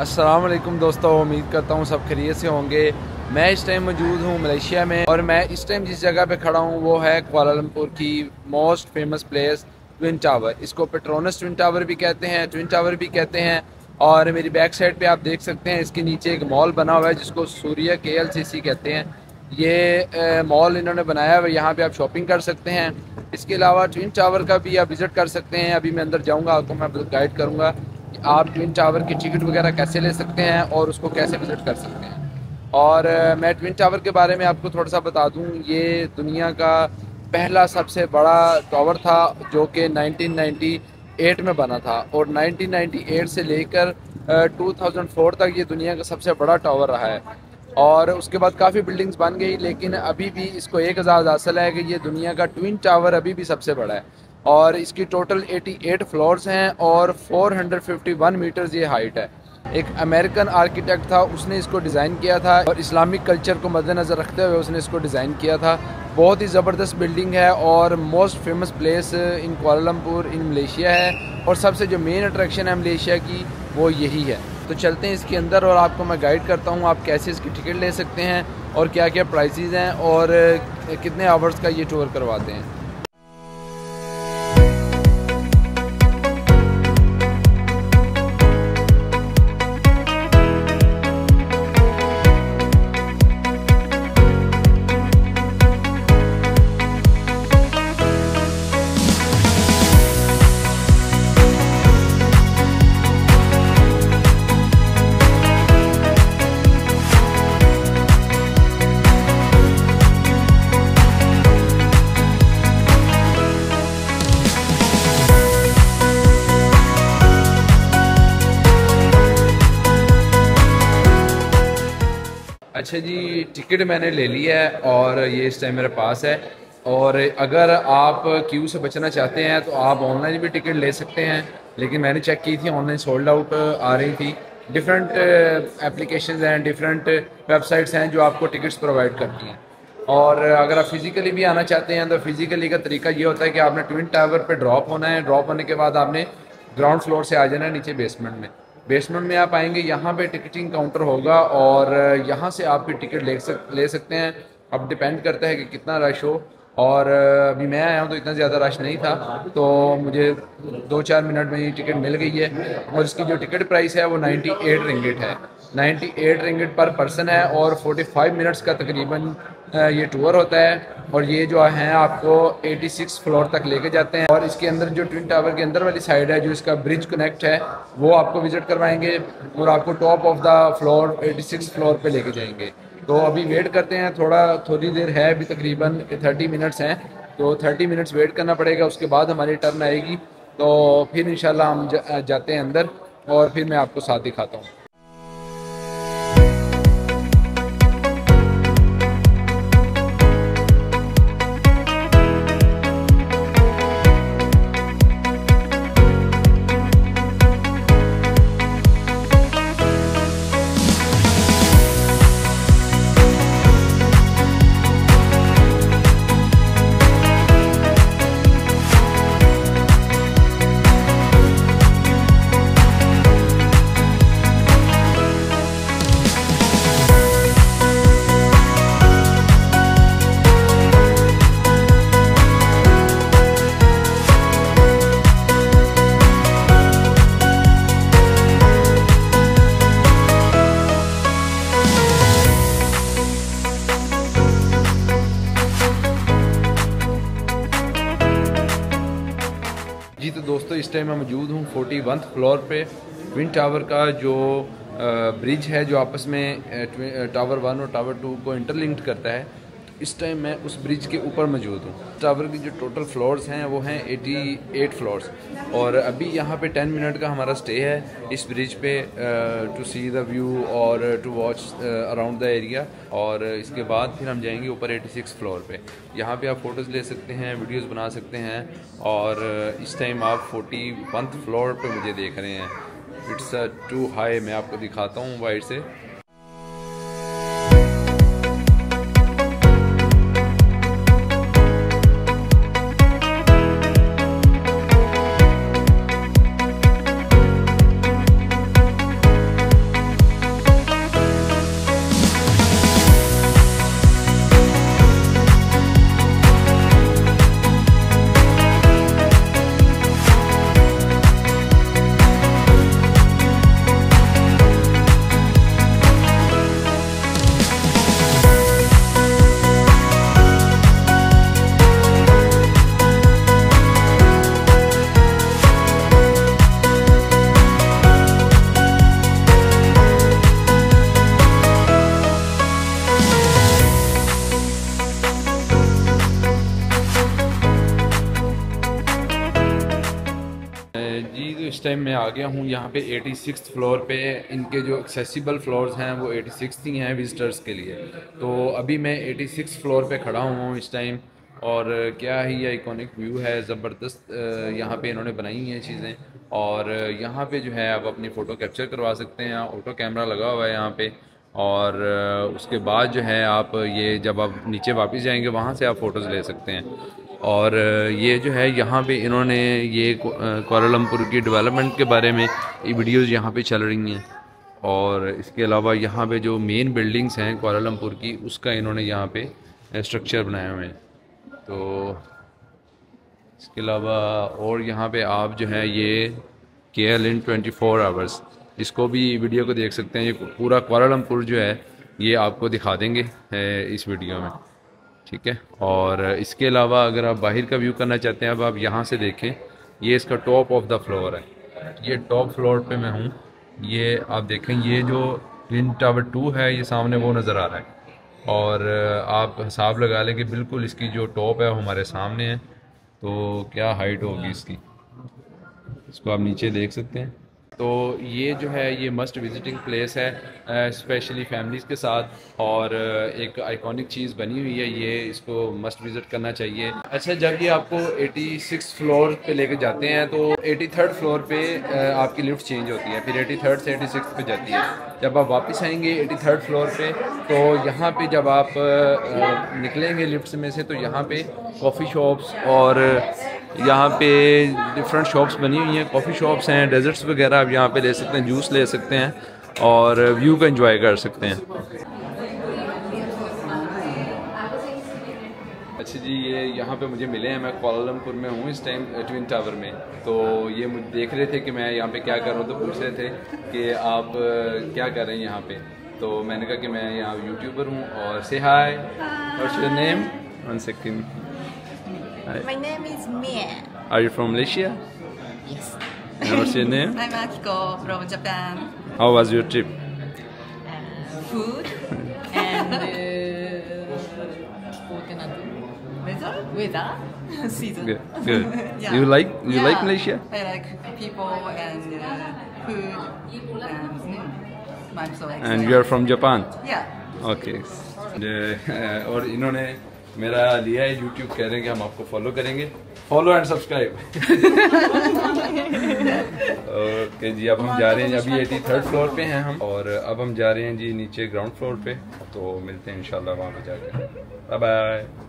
अस्सलाम वालेकुम दोस्तों, उम्मीद करता हूँ सब खैरियत से होंगे। मैं इस टाइम मौजूद हूँ मलेशिया में और मैं इस टाइम जिस जगह पे खड़ा हूँ वो है कुआलालंपुर की most famous place twin tower. इसको पेट्रोनस ट्विन टावर भी कहते हैं, ट्विन टावर भी कहते हैं। और मेरी बैक साइड पे आप देख सकते हैं इसके नीचे एक मॉल बना हुआ है जिसको सूर्या KLCC कहते हैं। ये मॉल इन्होंने बनाया हुआ है, यहाँ पे आप शॉपिंग कर सकते हैं। इसके अलावा ट्विन टावर का भी आप विज़िट कर सकते हैं। अभी मैं अंदर जाऊँगा, आपको मैं गाइड करूँगा कि आप ट्विन टावर की टिकट वगैरह कैसे ले सकते हैं और उसको कैसे विज़िट कर सकते हैं। और मैं ट्विन टावर के बारे में आपको थोड़ा सा बता दूँ, ये दुनिया का पहला सबसे बड़ा टावर था जो कि 1998 में बना था और 1998 से लेकर 2004 तक ये दुनिया का सबसे बड़ा टावर रहा है। और उसके बाद काफ़ी बिल्डिंग्स बन गई, लेकिन अभी भी इसको एक एजाज़ हासिल है कि ये दुनिया का ट्विन टावर अभी भी सबसे बड़ा है। और इसकी टोटल 88 फ्लोर्स हैं और 451 मीटर्स ये हाइट है। एक अमेरिकन आर्किटेक्ट था, उसने इसको डिज़ाइन किया था और इस्लामिक कल्चर को मद्देनज़र रखते हुए उसने इसको डिज़ाइन किया था। बहुत ही ज़बरदस्त बिल्डिंग है और most famous place in Kuala Lumpur in Malaysia है। और सबसे जो मेन अट्रैक्शन है मलेशिया की वो यही है। तो चलते हैं इसके अंदर और आपको मैं गाइड करता हूँ आप कैसे इसकी टिकट ले सकते हैं और क्या क्या प्राइसेस हैं और कितने आवर्स का ये टूर करवाते हैं। अच्छा जी, टिकट मैंने ले ली है और ये इस टाइम मेरे पास है। और अगर आप क्यू से बचना चाहते हैं तो आप ऑनलाइन भी टिकट ले सकते हैं, लेकिन मैंने चेक की थी ऑनलाइन सोल्ड आउट आ रही थी। डिफरेंट एप्लीकेशंस हैं, डिफरेंट वेबसाइट्स हैं जो आपको टिकट्स प्रोवाइड करती हैं। और अगर आप फिज़िकली भी आना चाहते हैं तो फिज़िकली का तरीका ये होता है कि आपने ट्विन टावर पे ड्रॉप होना है। ड्रॉप होने के बाद आपने ग्राउंड फ्लोर से आ जाना है नीचे बेसमेंट में। बेसमेंट में आप आएंगे, यहाँ पे टिकटिंग काउंटर होगा और यहाँ से आपकी टिकट ले सकते हैं। अब डिपेंड करता है कि कितना रश हो। और अभी मैं आया हूँ तो इतना ज़्यादा रश नहीं था, तो मुझे 2-4 मिनट में ये टिकट मिल गई है। और इसकी जो टिकट प्राइस है वो 98 रिंगिट है। 98 रिंगिट पर पर्सन है और 45 मिनट्स का तकरीबन ये टूर होता है। और ये जो है आपको 86 फ्लोर तक लेके जाते हैं। और इसके अंदर जो ट्विन टावर के अंदर वाली साइड है जो इसका ब्रिज कनेक्ट है वो आपको विजिट करवाएंगे और आपको top of the floor 86 floor पे लेके जाएंगे। तो अभी वेट करते हैं, थोड़ी देर है, अभी तकरीबन 30 मिनट्स हैं, तो 30 मिनट्स वेट करना पड़ेगा। उसके बाद हमारी टर्न आएगी तो फिर इंशाल्लाह हम जाते हैं अंदर और फिर मैं आपको साथ दिखाता हूँ। जी तो दोस्तों, इस टाइम मैं मौजूद हूँ 41 फ्लोर पे। ट्विन टावर का जो ब्रिज है जो आपस में टावर 1 और टावर 2 को इंटरलिंक्ड करता है, इस टाइम मैं उस ब्रिज के ऊपर मौजूद हूँ। टावर की जो टोटल फ्लोर्स हैं वो हैं 88 फ्लोर्स। और अभी यहाँ पे 10 मिनट का हमारा स्टे है इस ब्रिज पे टू सी द व्यू और to watch around the area. और इसके बाद फिर हम जाएंगे ऊपर 86 फ्लोर पे। यहाँ पे आप फ़ोटोज़ ले सकते हैं, वीडियोज़ बना सकते हैं। और इस टाइम आप 41 फ्लोर पे मुझे देख रहे हैं। It's too high. मैं आपको दिखाता हूँ वाइड से। टाइम मैं आ गया हूँ यहाँ पे 86 फ्लोर पे। इनके जो एक्सेसिबल फ्लोर्स हैं वो 86 ही हैं विज़िटर्स के लिए। तो अभी मैं 86 फ्लोर पे खड़ा हुआ हूँ इस टाइम, और क्या ही आइकॉनिक व्यू है, ज़बरदस्त यहाँ पे इन्होंने बनाई हुई हैं चीज़ें। और यहाँ पे जो है आप अपनी फ़ोटो कैप्चर करवा सकते हैं, ऑटो कैमरा लगा हुआ है यहाँ पे। और उसके बाद जो है आप ये जब आप नीचे वापस जाएंगे वहाँ से आप फ़ोटोज़ ले सकते हैं। और ये जो है यहाँ पे इन्होंने ये कुआलालंपुर की डेवलपमेंट के बारे में ये वीडियोज़ यहाँ पे चल रही हैं। और इसके अलावा यहाँ पे जो मेन बिल्डिंग्स हैं कुआलालंपुर की, उसका इन्होंने यहाँ पे स्ट्रक्चर बनाए हुए हैं। तो इसके अलावा और यहाँ पे आप जो है ये KL in 24 आवर्स, इसको भी वीडियो को देख सकते हैं। ये पूरा कुआलालंपुर जो है ये आपको दिखा देंगे इस वीडियो में, ठीक है। और इसके अलावा अगर आप बाहर का व्यू करना चाहते हैं, अब आप यहाँ से देखें, ये इसका टॉप ऑफ द फ्लोर है। ये टॉप फ्लोर पे मैं हूँ। ये आप देखें, ये जो ट्विन टावर 2 है ये सामने वो नज़र आ रहा है। और आप हिसाब लगा लें कि बिल्कुल इसकी जो टॉप है वो हमारे सामने है। तो क्या हाइट होगी इसकी, इसको आप नीचे देख सकते हैं। तो ये जो है ये मस्ट विजिटिंग प्लेस है स्पेशली फैमिलीज़ के साथ। और एक आइकॉनिक चीज़ बनी हुई है ये, इसको मस्ट विज़िट करना चाहिए। अच्छा, जब ये आपको 86 फ्लोर पे लेके जाते हैं तो 83rd फ्लोर पे आपकी लिफ्ट चेंज होती है, फिर 83rd से 86 पे जाती है। जब आप वापस आएंगे 83rd फ्लोर पे, तो यहाँ पे जब आप निकलेंगे लिफ्ट में से, तो यहाँ पे कॉफ़ी शॉप्स और यहाँ पे डिफरेंट शॉप्स बनी हुई हैं। कॉफ़ी शॉप्स हैं, डेजर्ट्स वगैरह आप यहाँ पे ले सकते हैं, जूस ले सकते हैं और व्यू का एंजॉय कर सकते हैं। अच्छा जी, ये यहाँ पे मुझे मिले हैं, मैं कुआलालंपुर में हूँ इस टाइम ट्विन टावर में। तो ये मुझे देख रहे थे कि मैं यहाँ पे क्या कर रहा हूँ, तो पूछ रहे थे कि आप क्या कर रहे हैं यहाँ पे। तो मैंने कहा कि मैं यहाँ यूट्यूबर हूँ। और से hi, what's your name? 1 second. My name is Mie. Are you from Malaysia? Yes. And what's your name? I'm Akiko from Japan. How was your trip? Food and weather, season. Good. Good. Yeah. You like Malaysia? I like people and food and I'm so excited. And you are from Japan? Yeah. Okay. और इन्होंने मेरा लिया है YouTube, कह रहे हैं कि हम आपको फॉलो करेंगे। Follow and subscribe. ओके जी, अब हम जा रहे हैं, अभी 83rd फ्लोर पे हैं हम, और अब हम जा रहे हैं जी नीचे ग्राउंड फ्लोर पे। तो मिलते हैं इंशाल्लाह वहाँ पे जाकर। Bye bye.